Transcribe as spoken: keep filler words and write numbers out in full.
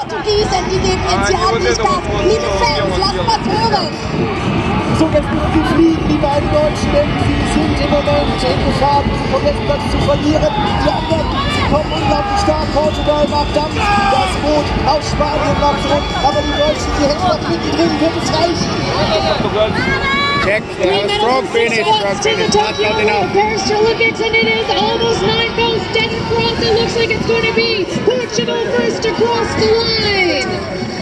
Portugiesen, die geben jetzt hier ordentlich Gas. Liebe Fans, lasst was hören. So, jetzt müssen sie fliegen, die beiden Deutschen, denn sie sind im Moment in Gefahr, diesen Podestplatz zu verlieren. Die anderen, sie kommen unglaublich stark. Portugal macht Dampf, das Boot aus Spanien macht zurück, aber die Deutschen, die hängen noch mittendrin, wird es reichen. Check, yeah, strong finish, strong finish, not, not enough. Paris to look at, and it is almost nine boats dead across. It looks like it's going to be Portugal first across the line.